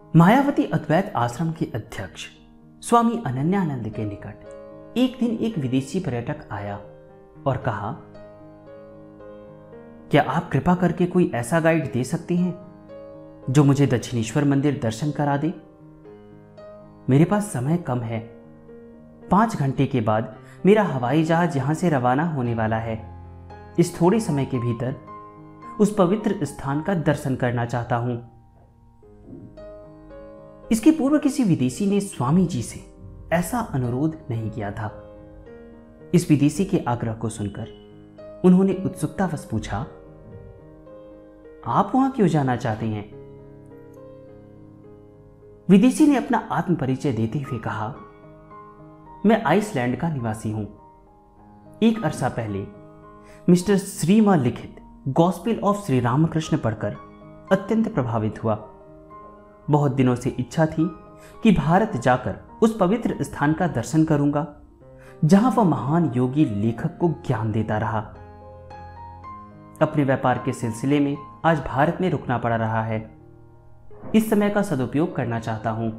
मायावती अद्वैत आश्रम के अध्यक्ष स्वामी अनन्यानंद के निकट एक दिन एक विदेशी पर्यटक आया और कहा, क्या आप कृपा करके कोई ऐसा गाइड दे सकते हैं जो मुझे दक्षिणेश्वर मंदिर दर्शन करा दे? मेरे पास समय कम है। 5 घंटे के बाद मेरा हवाई जहाज यहां से रवाना होने वाला है। इस थोड़े समय के भीतर उस पवित्र स्थान का दर्शन करना चाहता हूं। इसके पूर्व किसी विदेशी ने स्वामी जी से ऐसा अनुरोध नहीं किया था। इस विदेशी के आग्रह को सुनकर उन्होंने उत्सुकतावश पूछा, आप वहां क्यों जाना चाहते हैं? विदेशी ने अपना आत्म परिचय देते हुए कहा, मैं आइसलैंड का निवासी हूं। एक अरसा पहले मिस्टर श्रीमा लिखित गॉस्पेल ऑफ श्री रामकृष्ण पढ़कर अत्यंत प्रभावित हुआ। बहुत दिनों से इच्छा थी कि भारत जाकर उस पवित्र स्थान का दर्शन करूंगा जहां वह महान योगी लेखक को ज्ञान देता रहा। अपने व्यापार के सिलसिले में आज भारत में रुकना पड़ रहा है। इस समय का सदुपयोग करना चाहता हूं।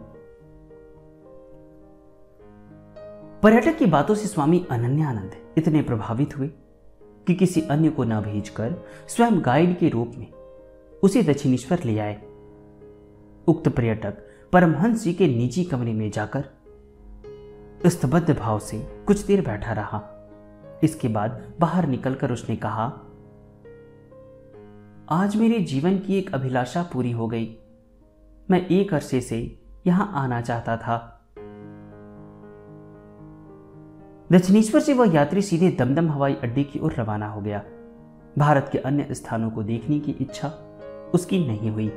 पर्यटक की बातों से स्वामी अनन्यानंद इतने प्रभावित हुए कि किसी अन्य को न भेजकर स्वयं गाइड के रूप में उसे दक्षिणेश्वर ले आए। उक्त पर्यटक परमहंस जी के निजी कमरे में जाकर स्तब्ध भाव से कुछ देर बैठा रहा। इसके बाद बाहर निकलकर उसने कहा, आज मेरे जीवन की एक अभिलाषा पूरी हो गई। मैं एक अरसे से यहां आना चाहता था। दक्षिणेश्वर से वह यात्री सीधे दमदम हवाई अड्डे की ओर रवाना हो गया। भारत के अन्य स्थानों को देखने की इच्छा उसकी नहीं हुई।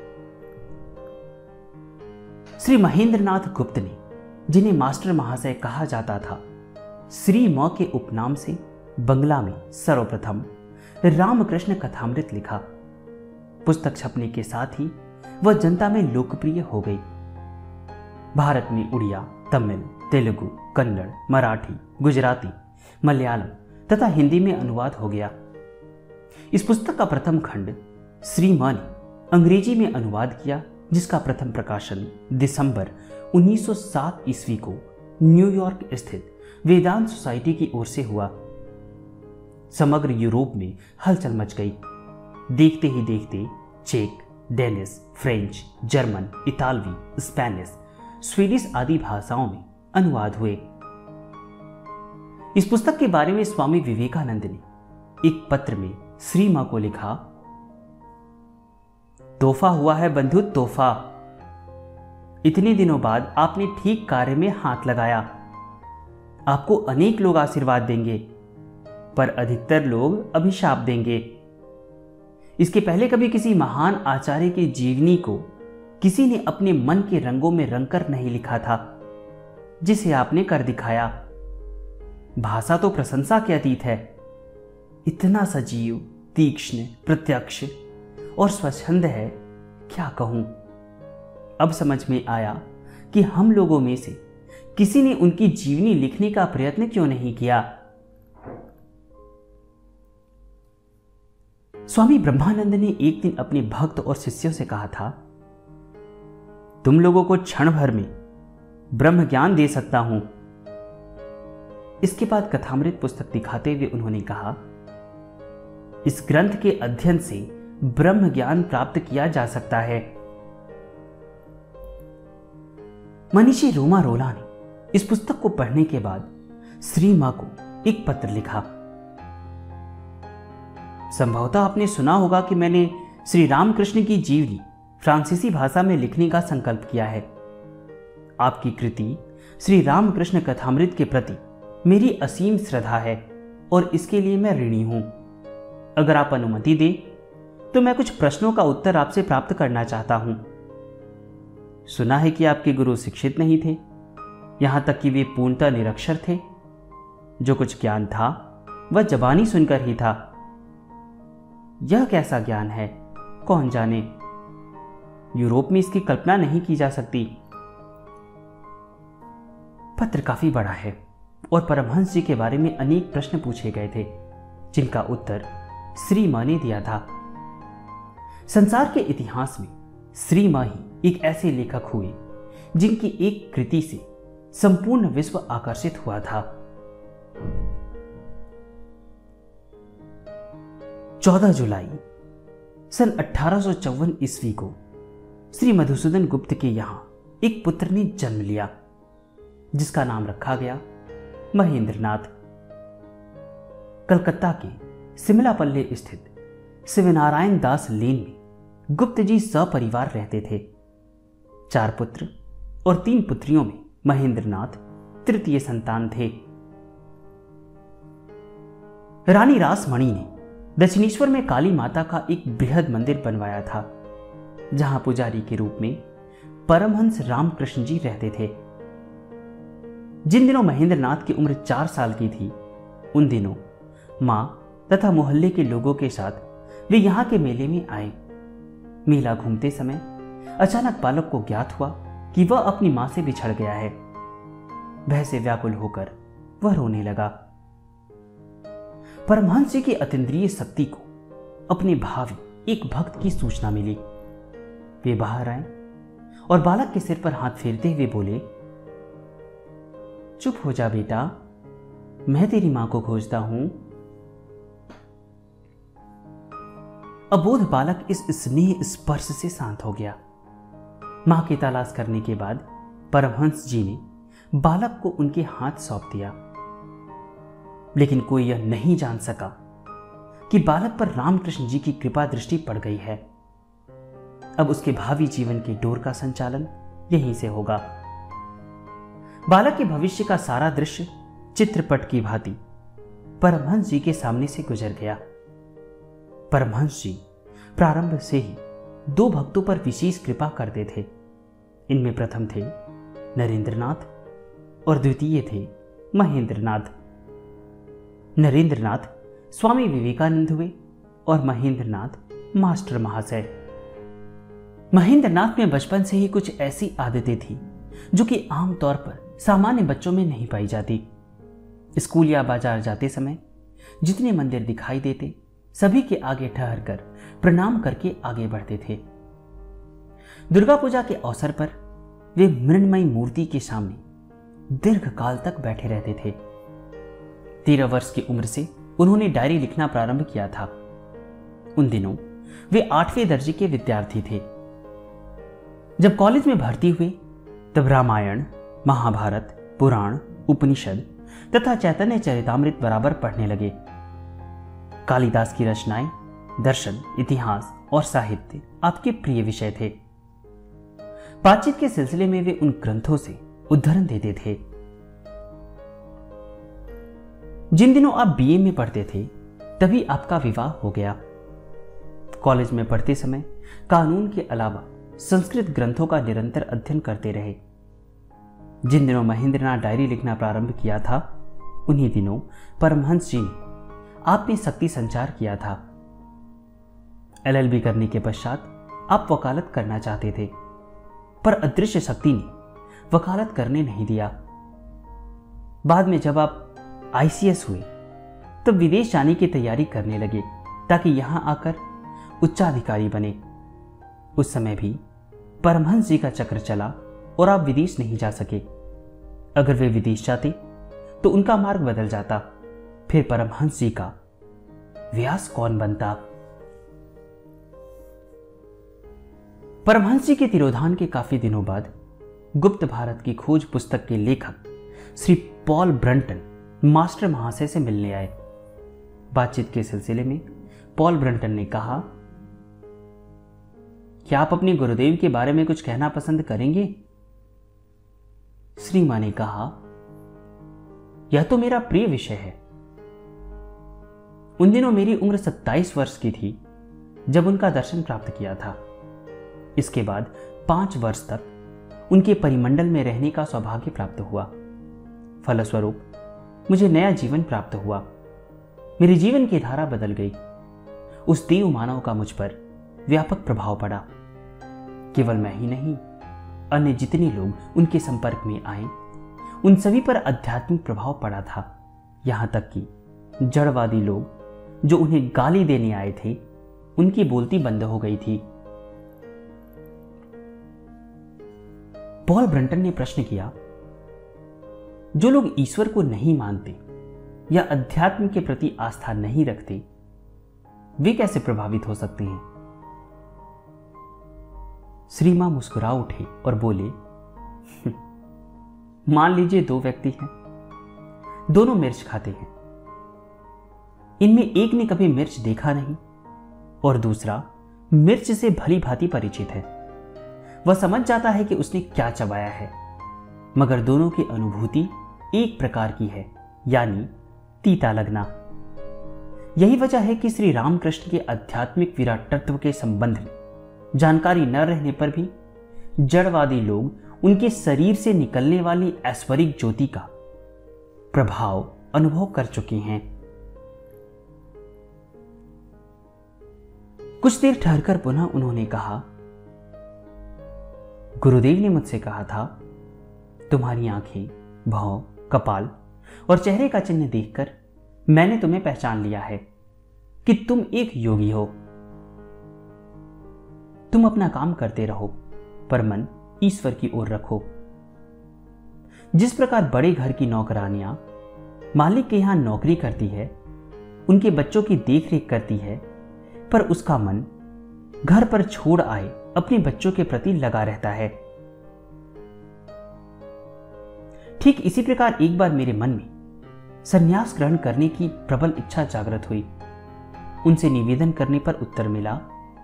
श्री महेंद्रनाथ गुप्त ने, जिन्हें मास्टर महाशय कहा जाता था, श्री म के उपनाम से बंगला में सर्वप्रथम रामकृष्ण कथामृत लिखा। पुस्तक छपने के साथ ही वह जनता में लोकप्रिय हो गई। भारत में उड़िया, तमिल, तेलुगु, कन्नड़, मराठी, गुजराती, मलयालम तथा हिंदी में अनुवाद हो गया। इस पुस्तक का प्रथम खंड श्री म ने अंग्रेजी में अनुवाद किया, जिसका प्रथम प्रकाशन दिसंबर 1907 ईस्वी को न्यूयॉर्क स्थित वेदांत सोसाइटी की ओर से हुआ। समग्र यूरोप में हलचल मच गई। देखते ही देखते चेक, डेनिश, फ्रेंच, जर्मन, इतालवी, स्पेनिश, स्वीडिश आदि भाषाओं में अनुवाद हुए। इस पुस्तक के बारे में स्वामी विवेकानंद ने एक पत्र में श्री मां को लिखा, तोहफा हुआ है बंधु, तोहफा। इतने दिनों बाद आपने ठीक कार्य में हाथ लगाया। आपको अनेक लोग आशीर्वाद देंगे, पर अधिकतर लोग अभिशाप देंगे। इसके पहले कभी किसी महान आचार्य की जीवनी को किसी ने अपने मन के रंगों में रंगकर नहीं लिखा था, जिसे आपने कर दिखाया। भाषा तो प्रशंसा के अतीत है। इतना सजीव, तीक्ष्ण, प्रत्यक्ष और स्वच्छंद है, क्या कहूं। अब समझ में आया कि हम लोगों में से किसी ने उनकी जीवनी लिखने का प्रयत्न क्यों नहीं किया। स्वामी ब्रह्मानंद ने एक दिन अपने भक्त और शिष्यों से कहा था, तुम लोगों को क्षण भर में ब्रह्म ज्ञान दे सकता हूं। इसके बाद कथामृत पुस्तक दिखाते हुए उन्होंने कहा, इस ग्रंथ के अध्ययन से ब्रह्म ज्ञान प्राप्त किया जा सकता है। मनीषी रोमा रोला ने इस पुस्तक को पढ़ने के बाद श्री मां को एक पत्र लिखा। संभवतः आपने सुना होगा कि मैंने श्री रामकृष्ण की जीवनी फ्रांसीसी भाषा में लिखने का संकल्प किया है। आपकी कृति श्री रामकृष्ण कथामृत के प्रति मेरी असीम श्रद्धा है और इसके लिए मैं ऋणी हूं। अगर आप अनुमति दें तो मैं कुछ प्रश्नों का उत्तर आपसे प्राप्त करना चाहता हूं। सुना है कि आपके गुरु शिक्षित नहीं थे, यहां तक कि वे पूर्णतः निरक्षर थे। जो कुछ ज्ञान था वह जबानी सुनकर ही था। यह कैसा ज्ञान है, कौन जाने। यूरोप में इसकी कल्पना नहीं की जा सकती। पत्र काफी बड़ा है और परमहंस जी के बारे में अनेक प्रश्न पूछे गए थे, जिनका उत्तर श्री मां ने दिया था। संसार के इतिहास में श्री माँ ही एक ऐसे लेखक हुए जिनकी एक कृति से संपूर्ण विश्व आकर्षित हुआ था। 14 जुलाई सन 1854 ईस्वी को श्री मधुसूदन गुप्त के यहां एक पुत्र ने जन्म लिया, जिसका नाम रखा गया महेंद्रनाथ। कलकत्ता के सिमलापल्ले स्थित शिवनारायण दास लेन में गुप्त जी सपरिवार रहते थे। 4 पुत्र और 3 पुत्रियों में महेंद्रनाथ तृतीय संतान थे। रानी रासमणि ने दक्षिणेश्वर में काली माता का एक बृहद मंदिर बनवाया था, जहां पुजारी के रूप में परमहंस रामकृष्ण जी रहते थे। जिन दिनों महेंद्रनाथ की उम्र 4 साल की थी, उन दिनों मां तथा मोहल्ले के लोगों के साथ वे यहां के मेले में आए। मेला घूमते समय अचानक बालक को ज्ञात हुआ कि वह अपनी मां से बिछड़ गया है। भय से व्याकुल होकर वह रोने लगा। परमहंस जी की अतीन्द्रिय शक्ति को अपने भावी एक भक्त की सूचना मिली। वे बाहर आए और बालक के सिर पर हाथ फेरते हुए बोले, चुप हो जा बेटा, मैं तेरी मां को खोजता हूं। अबोध बालक इस स्नेह स्पर्श से शांत हो गया। मां की तलाश करने के बाद परमहंस जी ने बालक को उनके हाथ सौंप दिया, लेकिन कोई यह नहीं जान सका कि बालक पर रामकृष्ण जी की कृपा दृष्टि पड़ गई है। अब उसके भावी जीवन की डोर का संचालन यहीं से होगा। बालक के भविष्य का सारा दृश्य चित्रपट की भांति परमहंस जी के सामने से गुजर गया। परमहंस जी प्रारंभ से ही 2 भक्तों पर विशेष कृपा करते थे। इनमें प्रथम थे नरेंद्रनाथ और द्वितीय थे महेंद्रनाथ। नरेंद्रनाथ स्वामी विवेकानंद हुए और महेंद्रनाथ मास्टर महाशय। महेंद्रनाथ में बचपन से ही कुछ ऐसी आदतें थी जो कि आमतौर पर सामान्य बच्चों में नहीं पाई जाती। स्कूल या बाजार जाते समय जितने मंदिर दिखाई देते, सभी के आगे ठहरकर प्रणाम करके आगे बढ़ते थे। दुर्गा पूजा के अवसर पर वे मृण्मयी मूर्ति के सामने दीर्घ काल तक बैठे रहते थे। 13 वर्ष की उम्र से उन्होंने डायरी लिखना प्रारंभ किया था। उन दिनों वे 8वें दर्जे के विद्यार्थी थे। जब कॉलेज में भर्ती हुए तब रामायण, महाभारत, पुराण, उपनिषद तथा चैतन्य चरितामृत बराबर पढ़ने लगे। कालिदास की रचनाएं, दर्शन, इतिहास और साहित्य आपके प्रिय विषय थे। बातचीत के सिलसिले में वे उन ग्रंथों से उद्धरण देते थे। जिन दिनों आप बीए में पढ़ते थे, तभी आपका विवाह हो गया। कॉलेज में पढ़ते समय कानून के अलावा संस्कृत ग्रंथों का निरंतर अध्ययन करते रहे। जिन दिनों महेंद्रनाथ डायरी लिखना प्रारंभ किया था, उन्हीं दिनों परमहंस जी ने आप में शक्ति संचार किया था। LLB करने के पश्चात आप वकालत करना चाहते थे, पर अदृश्य शक्ति ने वकालत करने नहीं दिया। बाद में जब आप ICS हुए तब विदेश जाने की तैयारी करने लगे ताकि यहां आकर उच्चाधिकारी बने। उस समय भी परमहंस जी का चक्र चला और आप विदेश नहीं जा सके। अगर वे विदेश जाते तो उनका मार्ग बदल जाता, फिर परमहंस जी का व्यास कौन बनता। परमहंस जी के तिरोधान के काफी दिनों बाद गुप्त भारत की खोज पुस्तक के लेखक श्री पॉल ब्रंटन मास्टर महाशय से मिलने आए। बातचीत के सिलसिले में पॉल ब्रंटन ने कहा, क्या आप अपने गुरुदेव के बारे में कुछ कहना पसंद करेंगे? श्री मां ने कहा, यह तो मेरा प्रिय विषय है। उन दिनों मेरी उम्र 27 वर्ष की थी जब उनका दर्शन प्राप्त किया था। इसके बाद 5 वर्ष तक उनके परिमंडल में रहने का सौभाग्य प्राप्त हुआ। फलस्वरूप मुझे नया जीवन प्राप्त हुआ। मेरे जीवन की धारा बदल गई। उस देव मानव का मुझ पर व्यापक प्रभाव पड़ा। केवल मैं ही नहीं, अन्य जितने लोग उनके संपर्क में आए, उन सभी पर आध्यात्मिक प्रभाव पड़ा था। यहां तक कि जड़वादी लोग जो उन्हें गाली देने आए थे, उनकी बोलती बंद हो गई थी। पॉल ब्रंटन ने प्रश्न किया, जो लोग ईश्वर को नहीं मानते या अध्यात्म के प्रति आस्था नहीं रखते, वे कैसे प्रभावित हो सकते हैं? श्री मां मुस्कुरा उठे और बोले, मान लीजिए 2 व्यक्ति हैं, दोनों मिर्च खाते हैं। इनमें एक ने कभी मिर्च देखा नहीं और दूसरा मिर्च से भली भांति परिचित है। वह समझ जाता है कि उसने क्या चबाया है, मगर दोनों की अनुभूति एक प्रकार की है, यानी तीता लगना। यही वजह है कि श्री रामकृष्ण के आध्यात्मिक विराट तत्व के संबंध में जानकारी न रहने पर भी जड़वादी लोग उनके शरीर से निकलने वाली ऐश्वरिक ज्योति का प्रभाव अनुभव कर चुके हैं। कुछ देर ठहरकर पुनः उन्होंने कहा, गुरुदेव ने मुझसे कहा था, तुम्हारी आंखें, भौं, कपाल और चेहरे का चिन्ह देखकर मैंने तुम्हें पहचान लिया है कि तुम एक योगी हो। तुम अपना काम करते रहो, पर मन ईश्वर की ओर रखो। जिस प्रकार बड़े घर की नौकरानियां मालिक के यहां नौकरी करती है, उनके बच्चों की देखरेख करती है, पर उसका मन घर पर छोड़ आए अपने बच्चों के प्रति लगा रहता है, ठीक इसी प्रकार एक बार मेरे मन में संन्यास ग्रहण करने की प्रबल इच्छा जागृत हुई। उनसे निवेदन करने पर उत्तर मिला,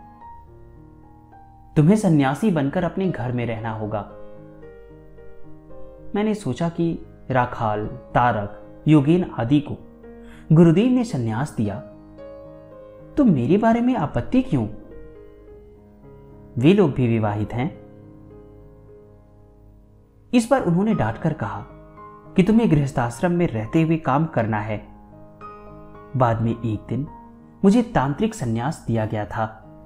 तुम्हें सन्यासी बनकर अपने घर में रहना होगा। मैंने सोचा कि राखाल, तारक, योगेन आदि को गुरुदेव ने सन्यास दिया, तो मेरे बारे में आपत्ति क्यों? वे लोग भी विवाहित हैं। इस बार उन्होंने डांटकर कहा कि तुम्हें गृहस्थाश्रम में रहते हुए काम करना है। बाद में एक दिन मुझे तांत्रिक सन्यास दिया गया था।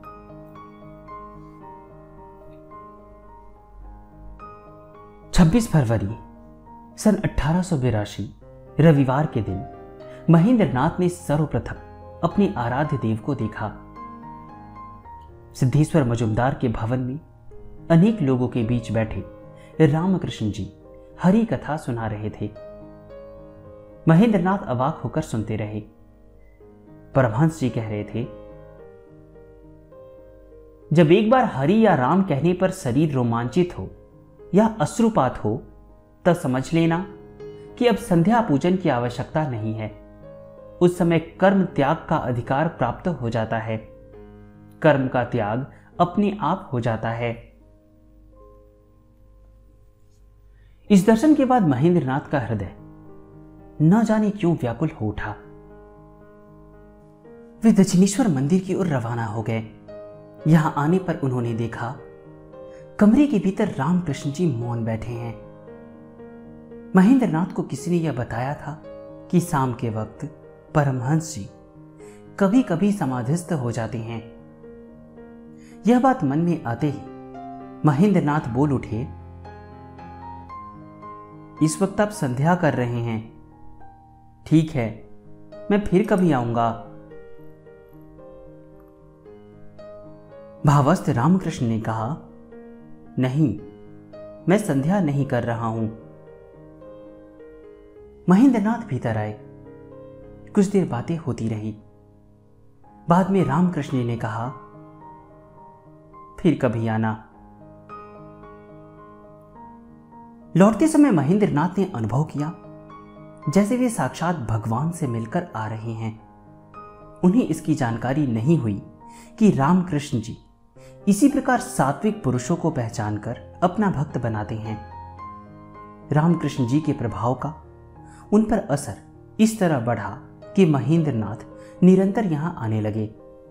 26 फरवरी सन 1882 रविवार के दिन महेंद्रनाथ ने सर्वप्रथम अपने आराध्य देव को देखा। सिद्धेश्वर मजुमदार के भवन में अनेक लोगों के बीच बैठे रामकृष्ण जी हरि कथा सुना रहे थे। महेंद्रनाथ अवाक होकर सुनते रहे। परमहंस जी कह रहे थे, जब एक बार हरि या राम कहने पर शरीर रोमांचित हो या अश्रुपात हो, तब समझ लेना कि अब संध्या पूजन की आवश्यकता नहीं है। उस समय कर्म त्याग का अधिकार प्राप्त हो जाता है। कर्म का त्याग अपने आप हो जाता है। इस दर्शन के बाद महेंद्रनाथ का हृदय न जाने क्यों व्याकुल हो उठा। वे दक्षिणेश्वर मंदिर की ओर रवाना हो गए। यहां आने पर उन्होंने देखा कमरे के भीतर रामकृष्ण जी मौन बैठे हैं। महेंद्रनाथ को किसी ने यह बताया था कि शाम के वक्त परमहंस जी कभी कभी समाधिस्थ हो जाते हैं। यह बात मन में आते ही महेंद्रनाथ बोल उठे, इस वक्त आप संध्या कर रहे हैं, ठीक है, मैं फिर कभी आऊंगा। भावस्थ रामकृष्ण ने कहा, नहीं, मैं संध्या नहीं कर रहा हूं। महेंद्रनाथ भीतर आए। कुछ देर बातें होती रही। बाद में रामकृष्ण ने कहा, फिर कभी आना। लौटते समय महेंद्रनाथ ने अनुभव किया जैसे वे साक्षात भगवान से मिलकर आ रहे हैं। उन्हें इसकी जानकारी नहीं हुई कि रामकृष्ण जी इसी प्रकार सात्विक पुरुषों को पहचानकर अपना भक्त बनाते हैं। रामकृष्ण जी के प्रभाव का उन पर असर इस तरह बढ़ा कि महेंद्रनाथ निरंतर यहां आने लगे।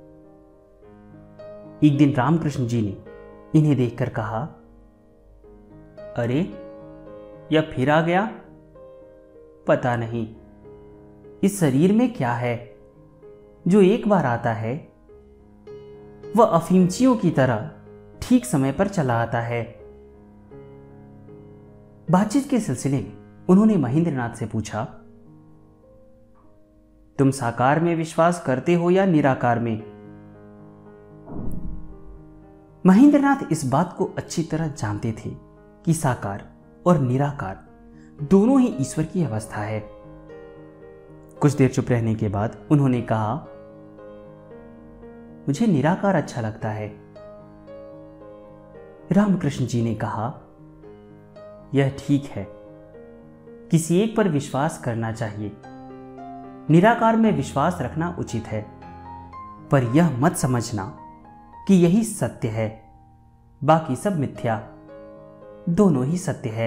एक दिन रामकृष्ण जी ने इन्हें देखकर कहा, अरे यह फिर आ गया? पता नहीं इस शरीर में क्या है, जो एक बार आता है वह अफीमचियों की तरह ठीक समय पर चला आता है। बातचीत के सिलसिले में उन्होंने महेंद्रनाथ से पूछा, तुम साकार में विश्वास करते हो या निराकार में? महेंद्रनाथ इस बात को अच्छी तरह जानते थे कि साकार और निराकार दोनों ही ईश्वर की अवस्था है। कुछ देर चुप रहने के बाद उन्होंने कहा, मुझे निराकार अच्छा लगता है। रामकृष्ण जी ने कहा, यह ठीक है, किसी एक पर विश्वास करना चाहिए। निराकार में विश्वास रखना उचित है, पर यह मत समझना कि यही सत्य है, बाकी सब मिथ्या। दोनों ही सत्य है।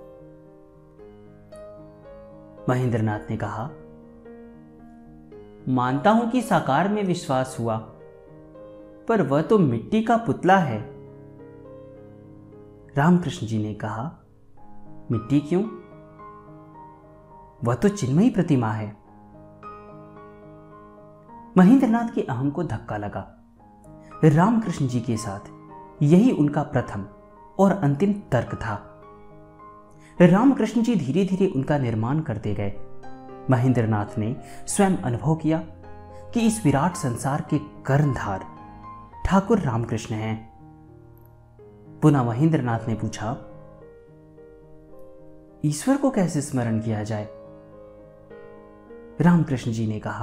महेंद्रनाथ ने कहा, मानता हूं कि साकार में विश्वास हुआ, पर वह तो मिट्टी का पुतला है। रामकृष्ण जी ने कहा, मिट्टी क्यों? वह तो चिन्मयी प्रतिमा है। महेंद्रनाथ के अहम को धक्का लगा। रामकृष्ण जी के साथ यही उनका प्रथम और अंतिम तर्क था। रामकृष्ण जी धीरे धीरे उनका निर्माण करते गए। महेंद्रनाथ ने स्वयं अनुभव किया कि इस विराट संसार के कर्णधार ठाकुर रामकृष्ण हैं। पुनः महेंद्रनाथ ने पूछा, ईश्वर को कैसे स्मरण किया जाए? रामकृष्ण जी ने कहा,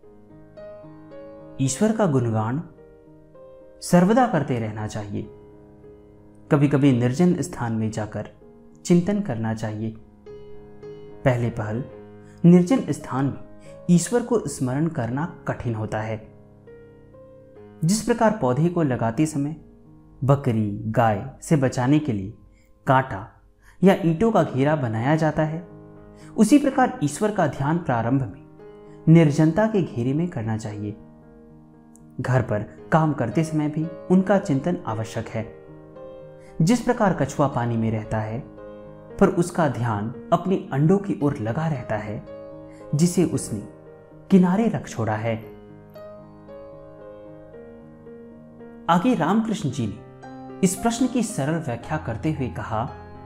ईश्वर का गुणगान सर्वदा करते रहना चाहिए। कभी कभी निर्जन स्थान में जाकर चिंतन करना चाहिए। पहले पहल निर्जन स्थान में ईश्वर को स्मरण करना कठिन होता है। जिस प्रकार पौधे को लगाते समय बकरी गाय से बचाने के लिए कांटा या ईंटों का घेरा बनाया जाता है, उसी प्रकार ईश्वर का ध्यान प्रारंभ में निर्जनता के घेरे में करना चाहिए। घर पर काम करते समय भी उनका चिंतन आवश्यक है। जिस प्रकार कछुआ पानी में रहता है, पर उसका ध्यान अपने अंडों की ओर लगा रहता है, जिसे उसने किनारे रख छोड़ा है। आगे रामकृष्ण जी ने इस प्रश्न की सरल व्याख्या करते हुए कहा,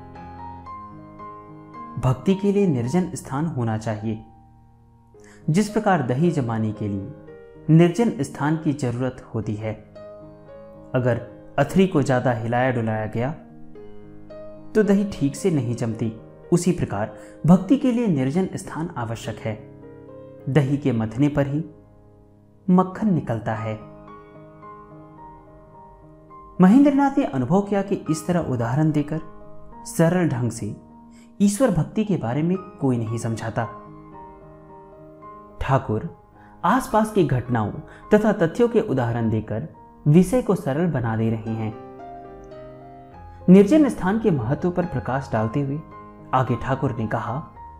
भक्ति के लिए निर्जन स्थान होना चाहिए। जिस प्रकार दही जमाने के लिए निर्जन स्थान की जरूरत होती है। अगर अथरी को ज्यादा हिलाया डुलाया गया तो दही ठीक से नहीं जमती। उसी प्रकार भक्ति के लिए निर्जन स्थान आवश्यक है। दही के मथने पर ही मक्खन निकलता है। महेंद्रनाथ ने अनुभव किया कि इस तरह उदाहरण देकर सरल ढंग से ईश्वर भक्ति के बारे में कोई नहीं समझाता। ठाकुर आसपास की घटनाओं तथा तथ्यों के उदाहरण देकर विषय को सरल बना दे रहे हैं। निर्जन स्थान के महत्व पर प्रकाश डालते हुए आगे ठाकुर ने कहा,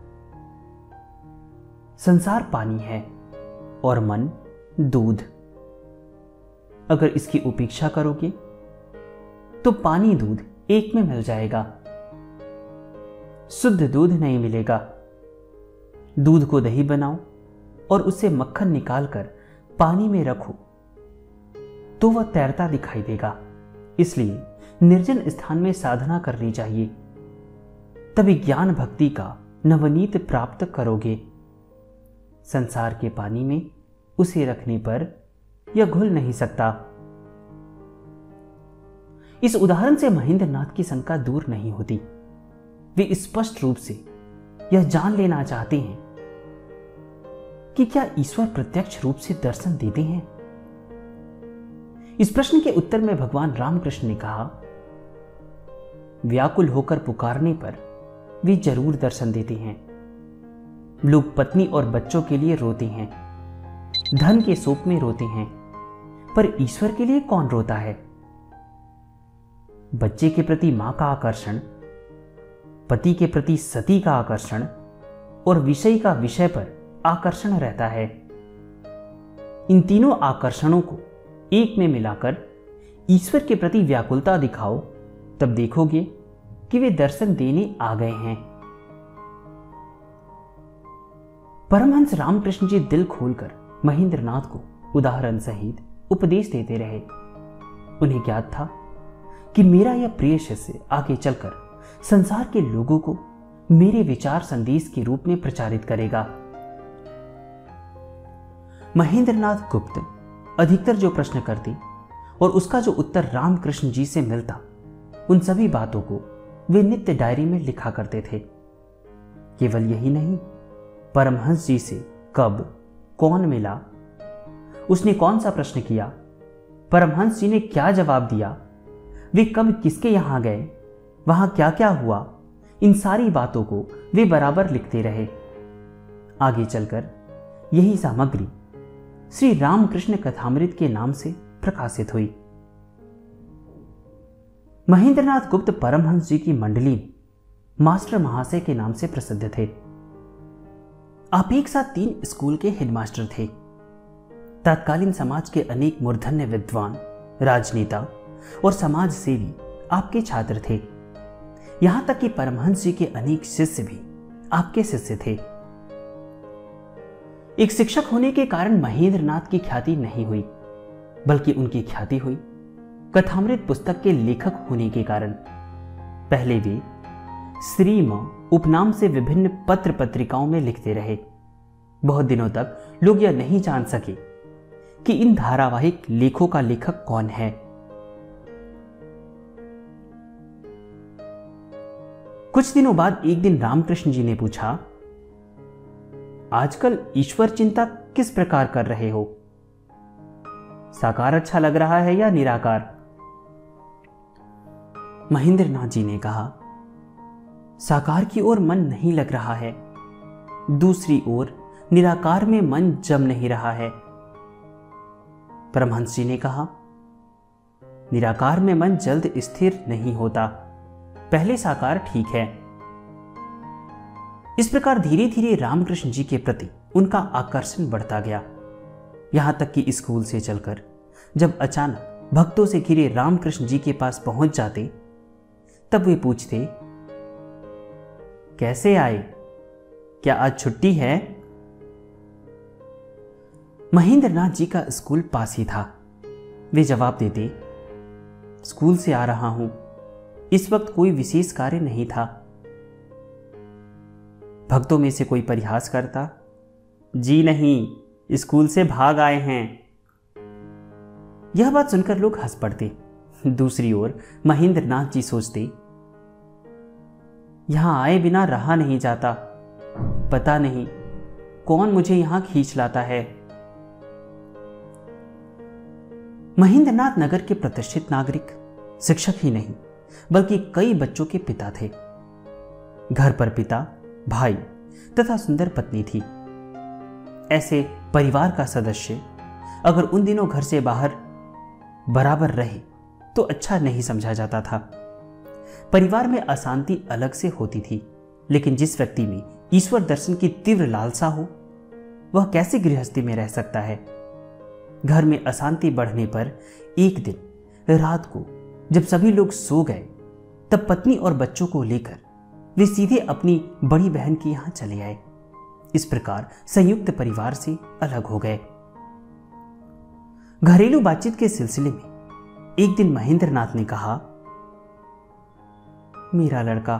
संसार पानी है और मन दूध। अगर इसकी उपेक्षा करोगे तो पानी दूध एक में मिल जाएगा। शुद्ध दूध नहीं मिलेगा। दूध को दही बनाओ और उससे मक्खन निकालकर पानी में रखो तो वह तैरता दिखाई देगा। इसलिए निर्जन स्थान में साधना करनी चाहिए, तभी ज्ञान भक्ति का नवनीत प्राप्त करोगे। संसार के पानी में उसे रखने पर यह घुल नहीं सकता। इस उदाहरण से महेंद्रनाथ की शंका दूर नहीं होती। वे स्पष्ट रूप से यह जान लेना चाहते हैं कि क्या ईश्वर प्रत्यक्ष रूप से दर्शन देते हैं। इस प्रश्न के उत्तर में भगवान रामकृष्ण ने कहा, व्याकुल होकर पुकारने पर वे जरूर दर्शन देते हैं। लोग पत्नी और बच्चों के लिए रोते हैं, धन के शोक में रोते हैं, पर ईश्वर के लिए कौन रोता है? बच्चे के प्रति मां का आकर्षण, पति के प्रति सती का आकर्षण और विषय का विषय पर आकर्षण रहता है। इन तीनों आकर्षणों को एक में मिलाकर ईश्वर के प्रति व्याकुलता दिखाओ, तब देखोगे कि वे दर्शन देने आ गए हैं। परमहंस रामकृष्ण जी दिल खोलकर महेंद्रनाथ को उदाहरण सहित उपदेश देते रहे। उन्हें ज्ञात था कि मेरा यह प्रिय शिष्य आगे चलकर संसार के लोगों को मेरे विचार संदेश के रूप में प्रचारित करेगा। महेंद्रनाथ गुप्त अधिकतर जो प्रश्न करते और उसका जो उत्तर रामकृष्ण जी से मिलता, उन सभी बातों को वे नित्य डायरी में लिखा करते थे। केवल यही नहीं, परमहंस जी से कब कौन मिला, उसने कौन सा प्रश्न किया, परमहंस जी ने क्या जवाब दिया, वे कब किसके यहां गए, वहां क्या क्या हुआ, इन सारी बातों को वे बराबर लिखते रहे। आगे चलकर यही सामग्री श्री रामकृष्ण कथामृत के नाम से प्रकाशित हुई। महेंद्रनाथ गुप्त परमहंस जी की मंडली मास्टर महाशय के नाम से प्रसिद्ध थे। आप एक साथ 3 स्कूल के हेडमास्टर थे। तत्कालीन समाज के अनेक मूर्धन्य विद्वान, राजनेता और समाज सेवी आपके छात्र थे। यहां तक कि परमहंस जी के अनेक शिष्य भी आपके शिष्य थे। एक शिक्षक होने के कारण महेंद्रनाथ की ख्याति नहीं हुई, बल्कि उनकी ख्याति हुई कथामृत पुस्तक के लेखक होने के कारण। पहले वे श्री म उपनाम से विभिन्न पत्र पत्रिकाओं में लिखते रहे। बहुत दिनों तक लोग यह नहीं जान सके कि इन धारावाहिक लेखों का लेखक कौन है। कुछ दिनों बाद एक दिन रामकृष्ण जी ने पूछा, आजकल ईश्वर चिंता किस प्रकार कर रहे हो? साकार अच्छा लग रहा है या निराकार? महेंद्रनाथ जी ने कहा, साकार की ओर मन नहीं लग रहा है, दूसरी ओर निराकार में मन जम नहीं रहा है। परमहंस जी ने कहा, निराकार में मन जल्द स्थिर नहीं होता, पहले साकार ठीक है। इस प्रकार धीरे धीरे रामकृष्ण जी के प्रति उनका आकर्षण बढ़ता गया। यहां तक कि स्कूल से चलकर जब अचानक भक्तों से घिरे रामकृष्ण जी के पास पहुंच जाते, तब वे पूछते, कैसे आए, क्या आज छुट्टी है? महेंद्रनाथ जी का स्कूल पास ही था। वे जवाब देते, स्कूल से आ रहा हूं, इस वक्त कोई विशेष कार्य नहीं था। भक्तों में से कोई परिहास करता, जी नहीं, स्कूल से भाग आए हैं। यह बात सुनकर लोग हंस पड़ते। दूसरी ओर महेंद्रनाथ जी सोचते, यहां आए बिना रहा नहीं जाता, पता नहीं कौन मुझे यहां खींच लाता है। महेंद्रनाथ नगर के प्रतिष्ठित नागरिक, शिक्षक ही नहीं बल्कि कई बच्चों के पिता थे। घर पर पिता, भाई तथा सुंदर पत्नी थी। ऐसे परिवार का सदस्य अगर उन दिनों घर से बाहर बराबर रहे तो अच्छा नहीं समझा जाता था। परिवार में अशांति अलग से होती थी, लेकिन जिस व्यक्ति में ईश्वर दर्शन की तीव्र लालसा हो, वह कैसे गृहस्थी में रह सकता है? घर में अशांति बढ़ने पर एक दिन रात को जब सभी लोग सो गए, तब पत्नी और बच्चों को लेकर वे सीधे अपनी बड़ी बहन के यहां चले आए। इस प्रकार संयुक्त परिवार से अलग हो गए। घरेलू बातचीत के सिलसिले में एक दिन महेंद्रनाथ ने कहा, मेरा लड़का।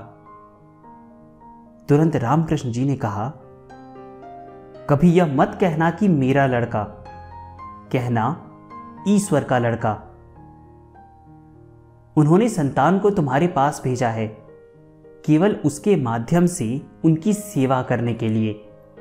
तुरंत रामकृष्ण जी ने कहा, कभी यह मत कहना कि मेरा लड़का, कहना ईश्वर का लड़का। उन्होंने संतान को तुम्हारे पास भेजा है केवल उसके माध्यम से उनकी सेवा करने के लिए।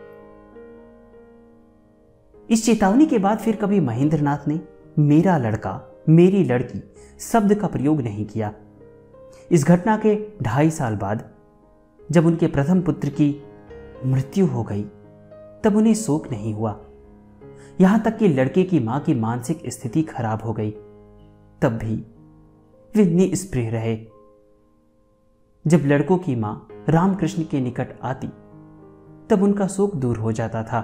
इस चेतावनी के बाद फिर कभी महेंद्रनाथ ने मेरा लड़का, मेरी लड़की शब्द का प्रयोग नहीं किया। इस घटना के 2.5 साल बाद जब उनके प्रथम पुत्र की मृत्यु हो गई, तब उन्हें शोक नहीं हुआ। यहां तक कि लड़के की मां की मानसिक स्थिति खराब हो गई, तब भी वे निस्पृह रहे। जब लड़कों की मां रामकृष्ण के निकट आती, तब उनका शोक दूर हो जाता था।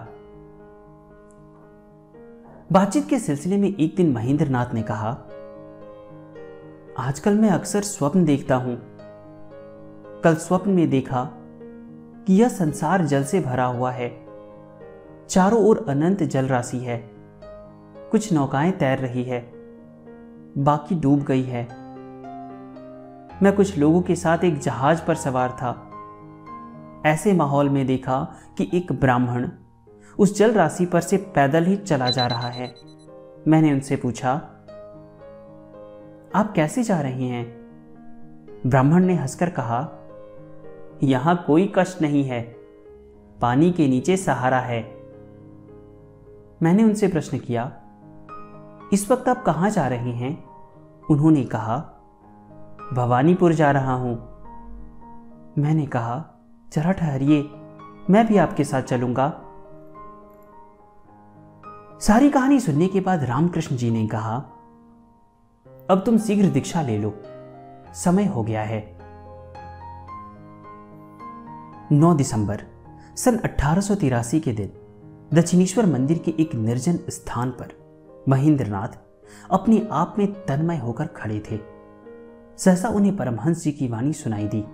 बातचीत के सिलसिले में एक दिन महेंद्रनाथ ने कहा, आजकल मैं अक्सर स्वप्न देखता हूं। कल स्वप्न में देखा कि यह संसार जल से भरा हुआ है, चारों ओर अनंत जल राशि है। कुछ नौकाएं तैर रही है, बाकी डूब गई है। मैं कुछ लोगों के साथ एक जहाज पर सवार था। ऐसे माहौल में देखा कि एक ब्राह्मण उस जल राशि पर से पैदल ही चला जा रहा है। मैंने उनसे पूछा, आप कैसे जा रही हैं? ब्राह्मण ने हंसकर कहा, यहां कोई कष्ट नहीं है, पानी के नीचे सहारा है। मैंने उनसे प्रश्न किया, इस वक्त आप कहां जा रहे हैं? उन्होंने कहा, भवानीपुर जा रहा हूं। मैंने कहा, जरा ठहरिए, मैं भी आपके साथ चलूंगा। सारी कहानी सुनने के बाद रामकृष्ण जी ने कहा, अब तुम शीघ्र दीक्षा ले लो, समय हो गया है। 9 दिसंबर सन 1883 के दिन दक्षिणेश्वर मंदिर के एक निर्जन स्थान पर महेंद्रनाथ अपने आप में तन्मय होकर खड़े थे। सहसा उन्हें परमहंस जी की वाणी सुनाई दी,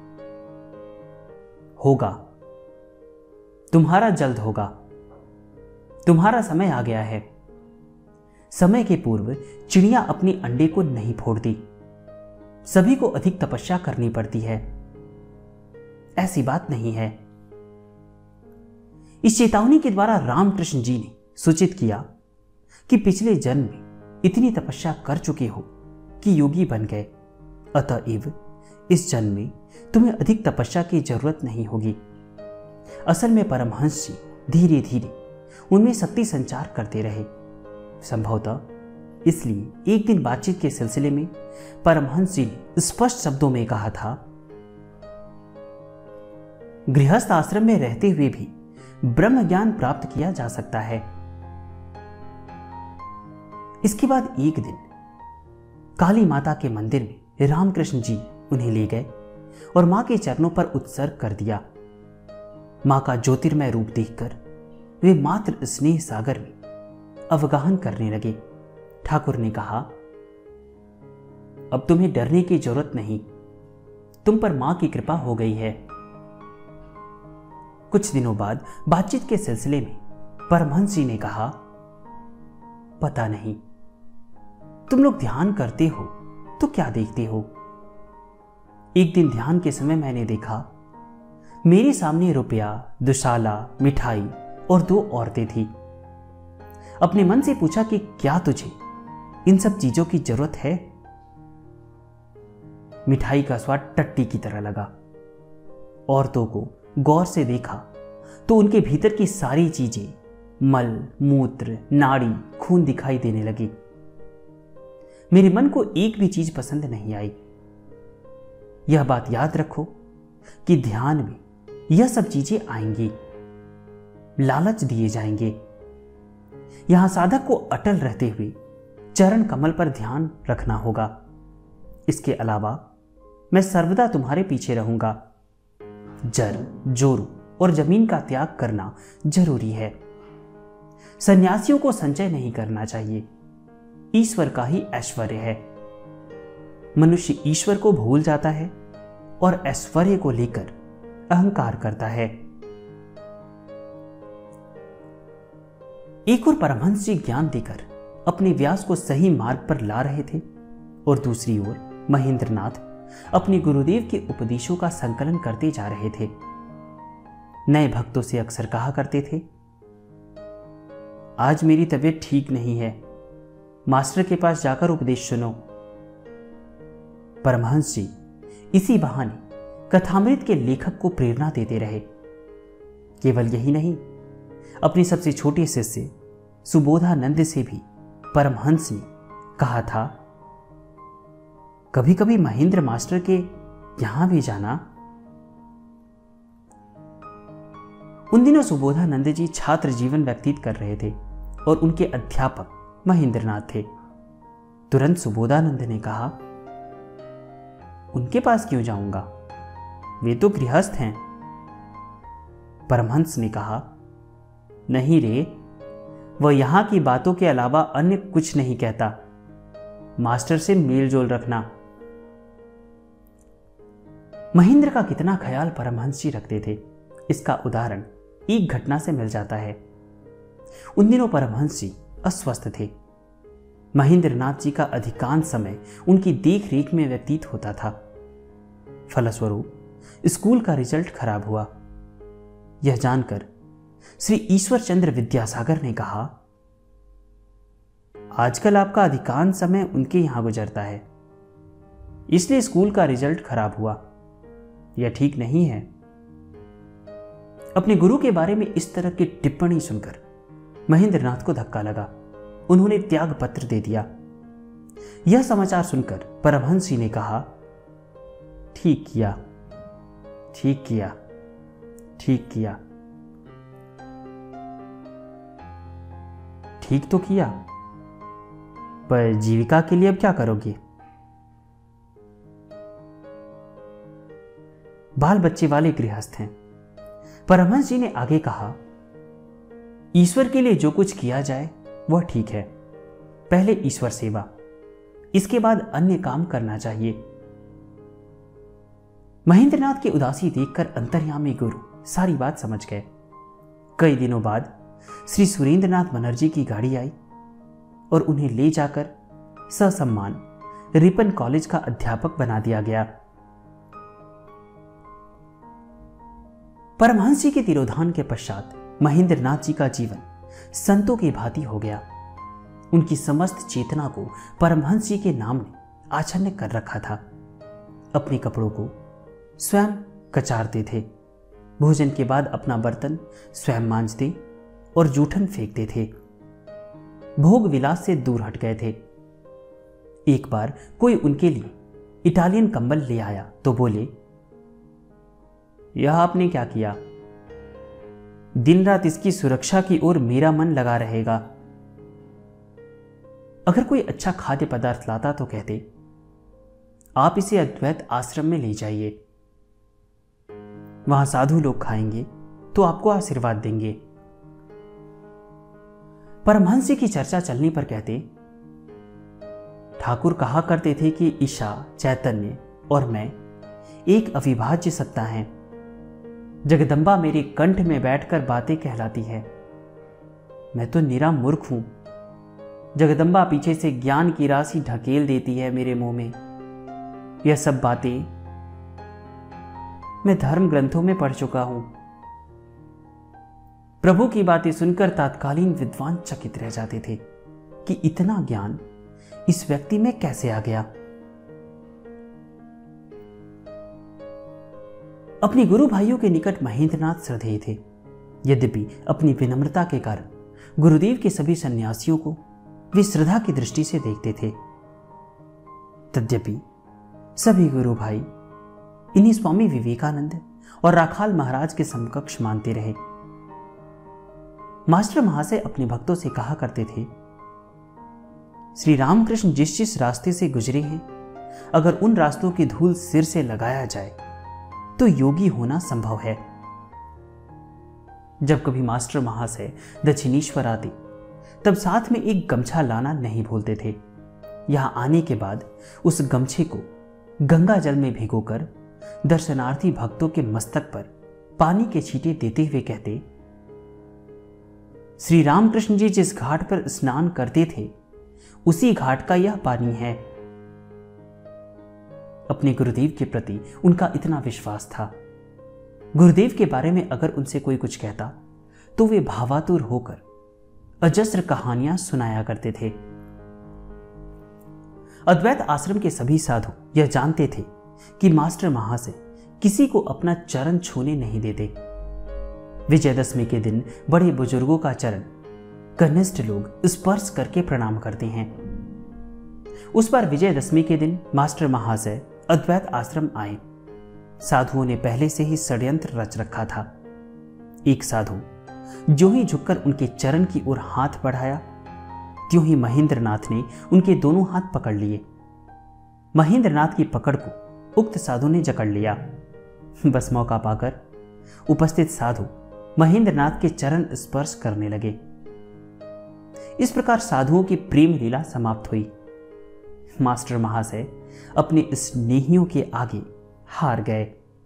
होगा, तुम्हारा जल्द होगा, तुम्हारा समय आ गया है। समय के पूर्व चिड़िया अपने अंडे को नहीं फोड़ती, सभी को अधिक तपस्या करनी पड़ती है। ऐसी बात नहीं है। इस चेतावनी के द्वारा रामकृष्ण जी ने सूचित किया कि पिछले जन्म में इतनी तपस्या कर चुके हो कि योगी बन गए, अतएव इस जन्म में तुम्हें अधिक तपस्या की जरूरत नहीं होगी। असल में परमहंस जी धीरे धीरे उनमें शक्ति संचार करते रहे। संभवतः इसलिए एक दिन बातचीत के सिलसिले में परमहंस जी ने स्पष्ट शब्दों में कहा था, गृहस्थ आश्रम में रहते हुए भी ब्रह्म ज्ञान प्राप्त किया जा सकता है। इसके बाद एक दिन काली माता के मंदिर में रामकृष्ण जी उन्हें ले गए और मां के चरणों पर उत्सर्ग कर दिया। मां का ज्योतिर्मय रूप देखकर वे मात्र स्नेह सागर में अवगाहन करने लगे। ठाकुर ने कहा, अब तुम्हें डरने की जरूरत नहीं, तुम पर मां की कृपा हो गई है। कुछ दिनों बाद बातचीत के सिलसिले में परमहंस जी ने कहा, पता नहीं तुम लोग ध्यान करते हो तो क्या देखते हो। एक दिन ध्यान के समय मैंने देखा मेरे सामने रुपया, दुशाला, मिठाई और 2 औरतें थी। अपने मन से पूछा कि क्या तुझे इन सब चीजों की जरूरत है। मिठाई का स्वाद टट्टी की तरह लगा। औरतों को गौर से देखा तो उनके भीतर की सारी चीजें मल, मूत्र, नाड़ी, खून दिखाई देने लगी। मेरे मन को एक भी चीज पसंद नहीं आई। यह बात याद रखो कि ध्यान में यह सब चीजें आएंगी, लालच दिए जाएंगे। यहां साधक को अटल रहते हुए चरण कमल पर ध्यान रखना होगा। इसके अलावा मैं सर्वदा तुम्हारे पीछे रहूंगा। जर, जोरू और जमीन का त्याग करना जरूरी है। सन्यासियों को संचय नहीं करना चाहिए, ईश्वर का ही ऐश्वर्य है। मनुष्य ईश्वर को भूल जाता है और ऐश्वर्य को लेकर अहंकार करता है। एक और परमहंस जी ज्ञान देकर अपने व्यास को सही मार्ग पर ला रहे थे और दूसरी ओर महेंद्रनाथ अपने गुरुदेव के उपदेशों का संकलन करते जा रहे थे। नए भक्तों से अक्सर कहा करते थे, आज मेरी तबीयत ठीक नहीं है, मास्टर के पास जाकर उपदेश सुनो। परमहंस जी इसी बहाने कथामृत के लेखक को प्रेरणा देते रहे। केवल यही नहीं, अपने सबसे छोटे शिष्य सुबोधानंद से भी परमहंस ने कहा था, कभी कभी महेंद्र मास्टर के यहां भी जाना। उन दिनों सुबोधानंद जी छात्र जीवन व्यतीत कर रहे थे और उनके अध्यापक महेंद्रनाथ थे। तुरंत सुबोधानंद ने कहा, उनके पास क्यों जाऊंगा, वे तो गृहस्थ हैं। परमहंस ने कहा, नहीं रे, वह यहां की बातों के अलावा अन्य कुछ नहीं कहता। मास्टर से मेल जोल रखना। महेंद्र का कितना ख्याल परमहंस जी रखते थे, इसका उदाहरण एक घटना से मिल जाता है। उन दिनों परमहंस जी अस्वस्थ थे। महेंद्रनाथ जी का अधिकांश समय उनकी देख रेख में व्यतीत होता था। फलस्वरूप स्कूल का रिजल्ट खराब हुआ। यह जानकर श्री ईश्वर चंद्र विद्यासागर ने कहा, आजकल आपका अधिकांश समय उनके यहां गुजरता है। इसलिए स्कूल का रिजल्ट खराब हुआ। यह ठीक नहीं है। अपने गुरु के बारे में इस तरह की टिप्पणी सुनकर महेंद्रनाथ को धक्का लगा। उन्होंने त्याग पत्र दे दिया। यह समाचार सुनकर परमहंस जी ने कहा, ठीक किया, ठीक किया, ठीक किया। ठीक तो किया, पर जीविका के लिए अब क्या करोगे? बाल बच्चे वाले गृहस्थ हैं। परमहंस जी ने आगे कहा, ईश्वर के लिए जो कुछ किया जाए वह ठीक है। पहले ईश्वर सेवा, इसके बाद अन्य काम करना चाहिए। महेंद्रनाथ की उदासी देखकर अंतर्यामी गुरु सारी बात समझ गए। कई दिनों बाद श्री सुरेंद्रनाथ बनर्जी की गाड़ी आई और उन्हें ले जाकर ससम्मान रिपन कॉलेज का अध्यापक बना दिया गया। परमहंस जी के तिरोधान के पश्चात महेंद्रनाथ जी का जीवन संतों की भांति हो गया। उनकी समस्त चेतना को परमहंस जी के नाम ने आच्छन्न कर रखा था। अपने कपड़ों को स्वयं कचारते थे। भोजन के बाद अपना बर्तन स्वयं मांजते और जूठन फेंकते थे। भोग विलास से दूर हट गए थे। एक बार कोई उनके लिए इटालियन कंबल ले आया तो बोले, यह आपने क्या किया? दिन रात इसकी सुरक्षा की ओर मेरा मन लगा रहेगा। अगर कोई अच्छा खाद्य पदार्थ लाता तो कहते, आप इसे अद्वैत आश्रम में ले जाइए, वहां साधु लोग खाएंगे तो आपको आशीर्वाद देंगे। परमहंस जी की चर्चा चलने पर कहते, ठाकुर कहा करते थे कि ईशा, चैतन्य और मैं एक अविभाज्य सत्ता हैं। जगदम्बा मेरे कंठ में बैठकर बातें कहलाती है। मैं तो निरा मूर्ख हूं। जगदम्बा पीछे से ज्ञान की राशि ढकेल देती है मेरे मुंह में। यह सब बातें मैं धर्म ग्रंथों में पढ़ चुका हूं। प्रभु की बातें सुनकर तात्कालीन विद्वान चकित रह जाते थे कि इतना ज्ञान इस व्यक्ति में कैसे आ गया। अपने गुरु भाइयों के निकट महेंद्रनाथ श्रद्धेय थे। यद्यपि अपनी विनम्रता के कारण गुरुदेव के सभी सन्यासियों को वे श्रद्धा की दृष्टि से देखते थे। तद्यपि सभी गुरु भाई इन्हीं स्वामी विवेकानंद और राखाल महाराज के समकक्ष मानते रहे। मास्टर महाशय अपने भक्तों से कहा करते थे, श्री रामकृष्ण जिस जिस रास्ते से गुजरे हैं, अगर उन रास्तों की धूल सिर से लगाया जाए तो योगी होना संभव है। जब कभी मास्टर महाशय दक्षिणेश्वर आते तब साथ में एक गमछा लाना नहीं भूलते थे। यहां आने के बाद उस गमछे को गंगा जल में भिगोकर दर्शनार्थी भक्तों के मस्तक पर पानी के छींटे देते हुए कहते, श्री रामकृष्ण जी जिस घाट पर स्नान करते थे उसी घाट का यह पानी है। अपने गुरुदेव के प्रति उनका इतना विश्वास था। गुरुदेव के बारे में अगर उनसे कोई कुछ कहता तो वे भावातुर होकर अजस्र कहानियां सुनाया करते थे। अद्वैत आश्रम के सभी साधु यह जानते थे कि मास्टर महाशय किसी को अपना चरण छूने नहीं देते। विजयदशमी के दिन बड़े बुजुर्गों का चरण कनिष्ठ लोग स्पर्श करके प्रणाम करते हैं। उस बार विजयदशमी के दिन मास्टर महाशय अद्वैत आश्रम आए। साधुओं ने पहले से ही षड्यंत्र रच रखा था। एक साधु जो ही झुककर उनके चरण की ओर हाथ बढ़ाया, त्यों ही महेंद्रनाथ ने उनके दोनों हाथ पकड़ लिए। महेंद्रनाथ की पकड़ को उक्त साधु ने जकड़ लिया। बस मौका पाकर उपस्थित साधु महेंद्रनाथ के चरण स्पर्श करने लगे। इस प्रकार साधुओं की प्रेम लीला समाप्त हुई। मास्टर महाशय अपने स्नेहियों के आगे हार गए।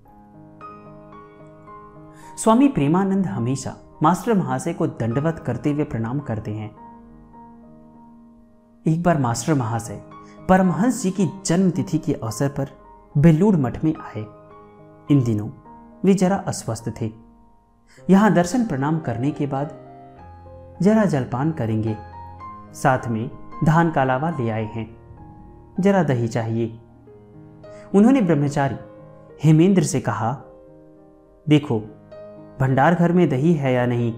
स्वामी प्रेमानंद हमेशा मास्टर महाशय को दंडवत करते हुए प्रणाम करते हैं। एक बार मास्टर महाशय परमहंस जी की जन्म तिथि के अवसर पर बेलूड़ मठ में आए। इन दिनों वे जरा अस्वस्थ थे। यहां दर्शन प्रणाम करने के बाद जरा जलपान करेंगे, साथ में धान का लावा ले आए हैं, जरा दही चाहिए। उन्होंने ब्रह्मचारी हेमेंद्र से कहा, देखो भंडार घर में दही है या नहीं।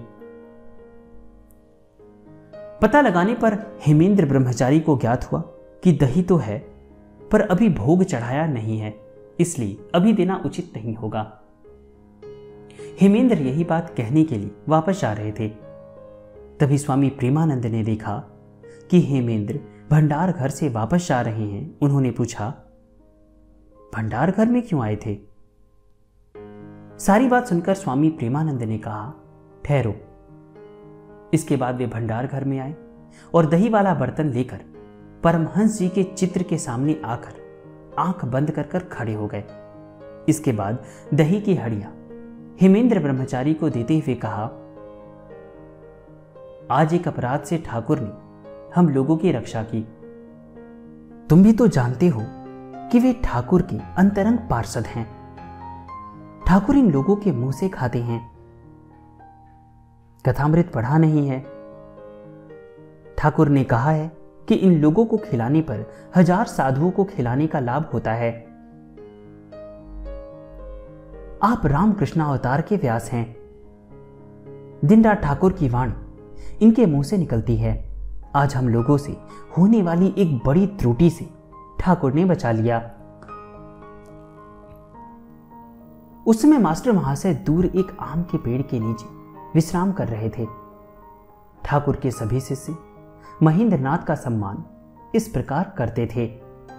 पता लगाने पर हेमेंद्र ब्रह्मचारी को ज्ञात हुआ कि दही तो है, पर अभी भोग चढ़ाया नहीं है, इसलिए अभी देना उचित नहीं होगा। हेमेंद्र यही बात कहने के लिए वापस जा रहे थे। तभी स्वामी प्रेमानंद ने देखा कि हेमेंद्र भंडार घर से वापस जा रहे हैं। उन्होंने पूछा, भंडार घर में क्यों आए थे? सारी बात सुनकर स्वामी प्रेमानंद ने कहा, ठहरो। इसके बाद वे भंडार घर में आए और दही वाला बर्तन लेकर परमहंस जी के चित्र के सामने आकर आंख बंद कर खड़े हो गए। इसके बाद दही की हड़ियां हेमेंद्र ब्रह्मचारी को देते हुए कहा, आज एक अपराध से ठाकुर ने हम लोगों की रक्षा की। तुम भी तो जानते हो कि वे ठाकुर के अंतरंग पार्षद हैं। ठाकुर इन लोगों के मुंह से खाते हैं। कथामृत पढ़ा नहीं है। ठाकुर ने कहा है कि इन लोगों को खिलाने पर 1000 साधुओं को खिलाने का लाभ होता है। आप रामकृष्ण अवतार के व्यास हैं। दिन रात ठाकुर की वाणी इनके मुंह से निकलती है। आज हम लोगों से होने वाली एक बड़ी त्रुटि से ठाकुर ने बचा लिया। उस समय मास्टर महाशय दूर एक आम के पेड़ के नीचे विश्राम कर रहे थे। ठाकुर के सभी शिष्य महेंद्रनाथ का सम्मान इस प्रकार करते थे।